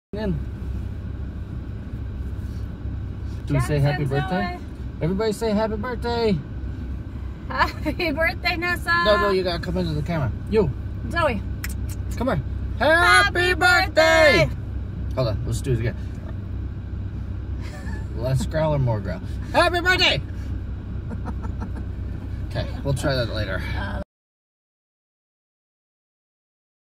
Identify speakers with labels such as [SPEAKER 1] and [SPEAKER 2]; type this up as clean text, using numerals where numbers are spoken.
[SPEAKER 1] In. Do we say happy birthday? Everybody say happy birthday.
[SPEAKER 2] Happy birthday, Nessa.
[SPEAKER 1] No, you gotta come into the camera. You.
[SPEAKER 2] Zoe.
[SPEAKER 1] Come here. Happy birthday. Hold on, let's do it again. Less growl or more growl? Happy birthday. Okay, we'll try that later.